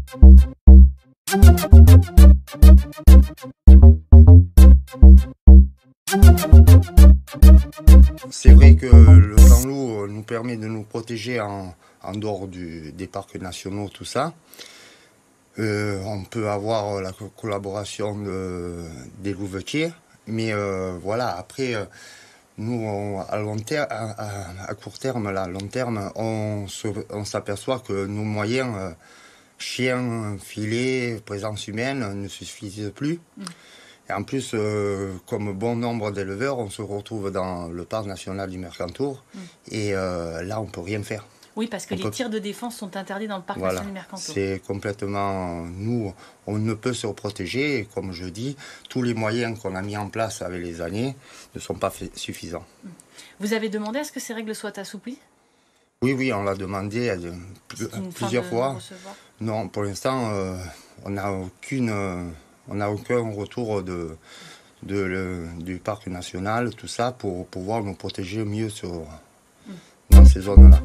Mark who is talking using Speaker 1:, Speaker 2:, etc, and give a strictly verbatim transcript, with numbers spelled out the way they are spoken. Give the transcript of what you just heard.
Speaker 1: C'est vrai que le plan loup nous permet de nous protéger en, en dehors du, des parcs nationaux, tout ça. Euh, on peut avoir la collaboration de, des louvetiers, mais euh, voilà, après, euh, nous, on, à, long terme, à, à, à court terme, là, à long terme, on, se, on s'aperçoit que nos moyens, euh, chiens, filets, présence humaine, ne suffisent plus. Mmh. Et en plus, euh, comme bon nombre d'éleveurs, on se retrouve dans le parc national du Mercantour, mmh. et euh, là, on ne peut rien faire.
Speaker 2: Oui, parce que
Speaker 1: on
Speaker 2: les
Speaker 1: peut...
Speaker 2: tirs de défense sont interdits dans le parc
Speaker 1: voilà,
Speaker 2: national du Mercantour.
Speaker 1: C'est complètement... Nous, on ne peut se protéger. Et comme je dis, tous les moyens qu'on a mis en place avec les années ne sont pas fait, suffisants.
Speaker 2: Vous avez demandé à ce que ces règles soient assouplies ?
Speaker 1: Oui, oui, on l'a demandé à de, plusieurs fois. Non, pour l'instant, euh, on n'a aucune... Euh, on n'a aucun retour de, de, le, du parc national, tout ça, pour pouvoir nous protéger mieux sur, mmh. dans ces zones-là.